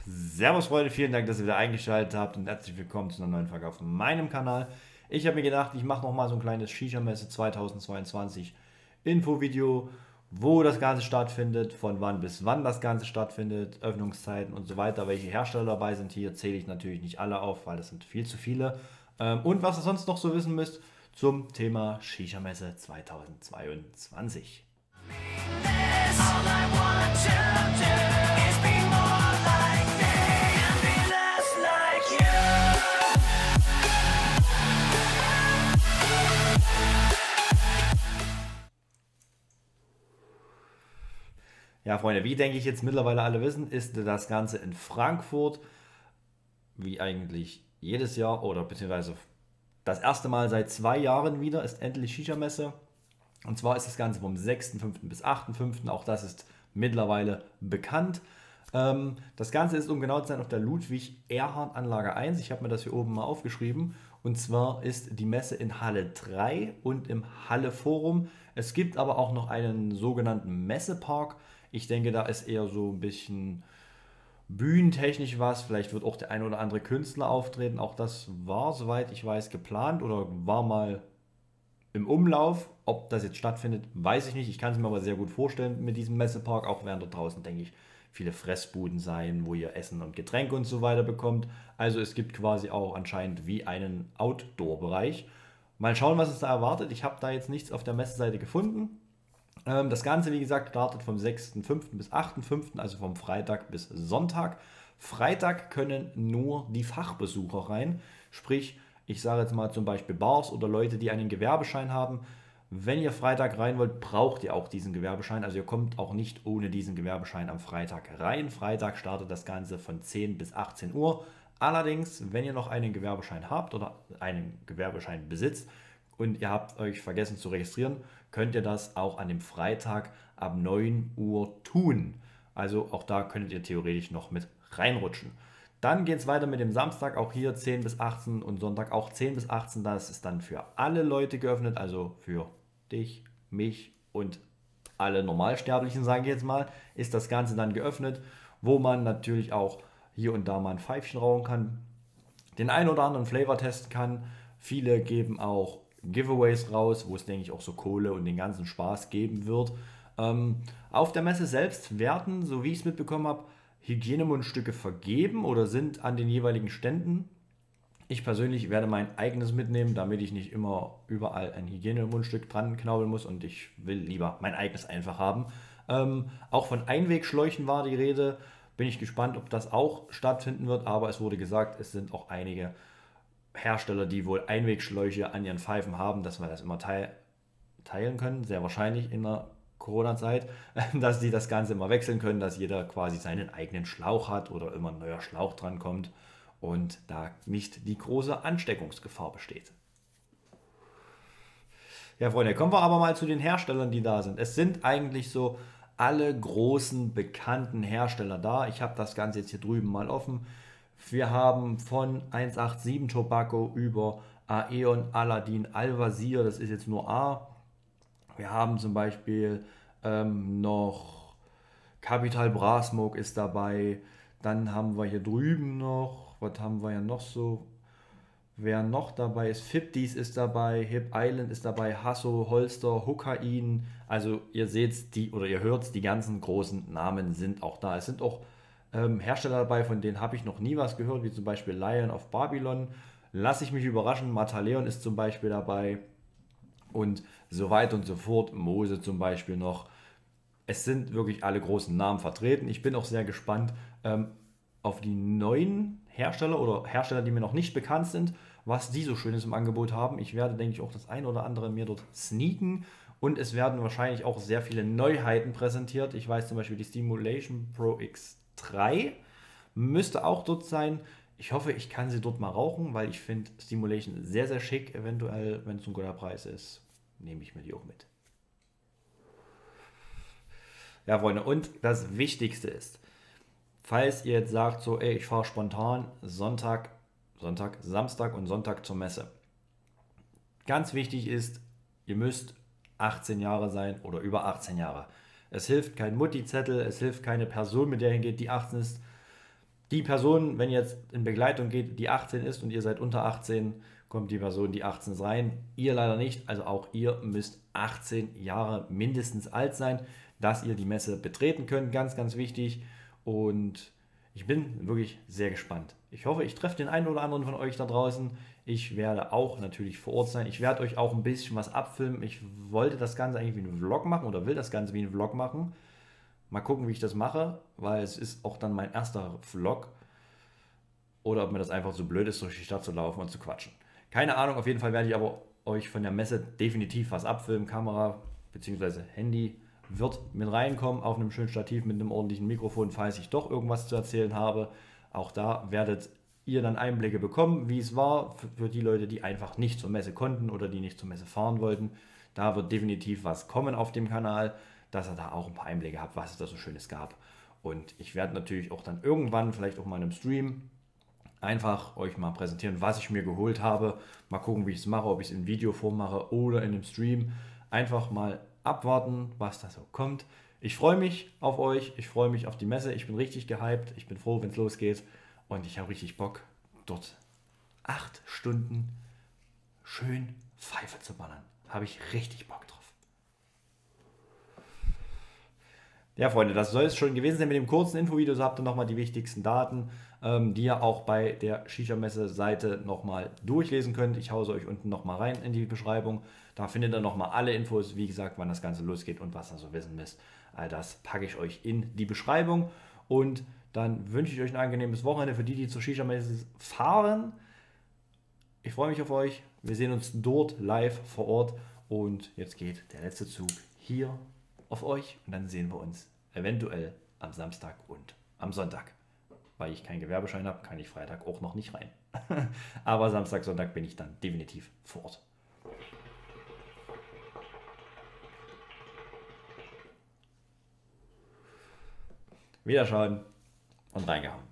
Servus Freunde, vielen Dank, dass ihr wieder eingeschaltet habt und herzlich willkommen zu einer neuen Folge auf meinem Kanal. Ich habe mir gedacht, ich mache nochmal so ein kleines Shisha-Messe 2022 Infovideo, wo das Ganze stattfindet, von wann bis wann das Ganze stattfindet, Öffnungszeiten und so weiter. Welche Hersteller dabei sind, hier zähle ich natürlich nicht alle auf, weil das sind viel zu viele. Und was ihr sonst noch so wissen müsst zum Thema Shisha-Messe 2022. All I want to do is be more like me and be less like Ja, Freunde, wie denke ich jetzt mittlerweile alle wissen, ist das Ganze in Frankfurt, wie eigentlich jedes Jahr oder beziehungsweise das erste Mal seit 2 Jahren wieder, ist endlich Shisha-Messe. Und zwar ist das Ganze vom 6.5. bis 8.5. Auch das ist mittlerweile bekannt. Das Ganze ist, um genau zu sein, auf der Ludwig-Erhard-Anlage 1. Ich habe mir das hier oben mal aufgeschrieben. Und zwar ist die Messe in Halle 3 und im Halle Forum. Es gibt aber auch noch einen sogenannten Messepark. Ich denke, da ist eher so ein bisschen bühnentechnisch was. Vielleicht wird auch der ein oder andere Künstler auftreten. Auch das war, soweit ich weiß, geplant oder war mal im Umlauf. Ob das jetzt stattfindet, weiß ich nicht. Ich kann es mir aber sehr gut vorstellen mit diesem Messepark. Auch werden dort draußen, denke ich, viele Fressbuden sein, wo ihr Essen und Getränke und so weiter bekommt. Also es gibt quasi auch anscheinend wie einen Outdoor-Bereich. Mal schauen, was es da erwartet. Ich habe da jetzt nichts auf der Messeseite gefunden. Das Ganze, wie gesagt, startet vom 6.5. bis 8.5., also vom Freitag bis Sonntag. Freitag können nur die Fachbesucher rein, sprich, ich sage jetzt mal zum Beispiel Bars oder Leute, die einen Gewerbeschein haben. Wenn ihr Freitag rein wollt, braucht ihr auch diesen Gewerbeschein. Also ihr kommt auch nicht ohne diesen Gewerbeschein am Freitag rein. Freitag startet das Ganze von 10 bis 18 Uhr. Allerdings, wenn ihr noch einen Gewerbeschein habt oder einen Gewerbeschein besitzt und ihr habt euch vergessen zu registrieren, könnt ihr das auch an dem Freitag ab 9 Uhr tun. Also auch da könntet ihr theoretisch noch mit reinrutschen. Dann geht es weiter mit dem Samstag, auch hier 10 bis 18 und Sonntag auch 10 bis 18. Das ist dann für alle Leute geöffnet, also für dich, mich und alle Normalsterblichen, sage ich jetzt mal, ist das Ganze dann geöffnet, wo man natürlich auch hier und da mal ein Pfeifchen rauchen kann, den einen oder anderen Flavor testen kann. Viele geben auch Giveaways raus, wo es, denke ich, auch so Kohle und den ganzen Spaß geben wird. Auf der Messe selbst werden, so wie ich es mitbekommen habe, Hygienemundstücke vergeben oder sind an den jeweiligen Ständen. Ich persönlich werde mein eigenes mitnehmen, damit ich nicht immer überall ein Hygienemundstück dran knabbeln muss und ich will lieber mein eigenes einfach haben. Auch von Einwegschläuchen war die Rede. Bin ich gespannt, ob das auch stattfinden wird, aber es wurde gesagt, es sind auch einige Hersteller, die wohl Einwegschläuche an ihren Pfeifen haben, dass wir das immer teilen können, sehr wahrscheinlich in der Corona-Zeit, dass die das Ganze immer wechseln können, dass jeder quasi seinen eigenen Schlauch hat oder immer ein neuer Schlauch dran kommt und da nicht die große Ansteckungsgefahr besteht. Ja, Freunde, kommen wir aber mal zu den Herstellern, die da sind. Es sind eigentlich so alle großen bekannten Hersteller da. Ich habe das Ganze jetzt hier drüben mal offen. Wir haben von 187 Tobacco über Aeon, Aladdin, Al-Wazir, das ist jetzt nur A. Wir haben zum Beispiel noch Capital Bra Smoke ist dabei. Dann haben wir hier drüben noch, was haben wir ja noch so? Wer noch dabei ist, 50s ist dabei, Hip Island ist dabei, Hasso, Holster, Hukain. Also ihr seht die oder ihr hört die ganzen großen Namen sind auch da. Es sind auch Hersteller dabei, von denen habe ich noch nie was gehört, wie zum Beispiel Lion of Babylon. Lass ich mich überraschen, Mataleon ist zum Beispiel dabei und so weiter und so fort. Mose zum Beispiel noch. Es sind wirklich alle großen Namen vertreten. Ich bin auch sehr gespannt auf die neuen Hersteller oder Hersteller, die mir noch nicht bekannt sind, was die so Schönes im Angebot haben. Ich werde, denke ich, auch das ein oder andere mir dort sneaken und es werden wahrscheinlich auch sehr viele Neuheiten präsentiert. Ich weiß zum Beispiel, die Stimulation Pro X3 müsste auch dort sein. Ich hoffe, ich kann sie dort mal rauchen, weil ich finde Stimulation sehr, sehr schick. Eventuell, wenn es ein guter Preis ist, nehme ich mir die auch mit. Ja, Freunde, und das Wichtigste ist, falls ihr jetzt sagt, so, ey, ich fahre spontan Samstag und Sonntag zur Messe. Ganz wichtig ist, ihr müsst 18 Jahre sein oder über 18 Jahre. Es hilft kein Mutti-Zettel, es hilft keine Person, mit der ihr geht, die 18 ist. die Person, wenn ihr jetzt in Begleitung geht, die 18 ist und ihr seid unter 18, kommt die Person, die 18 ist rein. Ihr leider nicht. Also auch ihr müsst 18 Jahre mindestens alt sein, dass ihr die Messe betreten könnt. Ganz, ganz wichtig. Und ich bin wirklich sehr gespannt. Ich hoffe, ich treffe den einen oder anderen von euch da draußen. Ich werde auch natürlich vor Ort sein. Ich werde euch auch ein bisschen was abfilmen. Ich wollte das Ganze eigentlich wie einen Vlog machen oder will das Ganze wie einen Vlog machen. Mal gucken, wie ich das mache, weil es ist auch dann mein erster Vlog. Oder ob mir das einfach so blöd ist, durch die Stadt zu laufen und zu quatschen. Keine Ahnung, auf jeden Fall werde ich aber euch von der Messe definitiv was abfilmen. Kamera bzw. Handy wird mit reinkommen auf einem schönen Stativ mit einem ordentlichen Mikrofon, falls ich doch irgendwas zu erzählen habe. Auch da werdet ihr dann Einblicke bekommen, wie es war für die Leute, die einfach nicht zur Messe konnten oder die nicht zur Messe fahren wollten. Da wird definitiv was kommen auf dem Kanal, dass ihr da auch ein paar Einblicke habt, was es da so Schönes gab. Und ich werde natürlich auch dann irgendwann, vielleicht auch mal in einem Stream, einfach euch mal präsentieren, was ich mir geholt habe. Mal gucken, wie ich es mache, ob ich es in Videoform mache oder in einem Stream. Einfach mal abwarten, was da so kommt. Ich freue mich auf euch, ich freue mich auf die Messe. Ich bin richtig gehypt, ich bin froh, wenn es losgeht. Und ich habe richtig Bock, dort 8 Stunden schön Pfeife zu ballern. Habe ich richtig Bock drauf. Ja, Freunde, das soll es schon gewesen sein mit dem kurzen Infovideo. So habt ihr nochmal die wichtigsten Daten, die ihr auch bei der Shisha-Messe-Seite nochmal durchlesen könnt. Ich hause euch unten nochmal rein in die Beschreibung. Da findet ihr nochmal alle Infos, wie gesagt, wann das Ganze losgeht und was ihr so wissen müsst. All das packe ich euch in die Beschreibung. Und dann wünsche ich euch ein angenehmes Wochenende für die, die zur Shisha-Messe fahren. Ich freue mich auf euch. Wir sehen uns dort live vor Ort. Und jetzt geht der letzte Zug hier auf euch. Und dann sehen wir uns eventuell am Samstag und am Sonntag. Weil ich keinen Gewerbeschein habe, kann ich Freitag auch noch nicht rein. Aber Samstag, Sonntag bin ich dann definitiv vor Ort. Wiederschauen und reingehauen.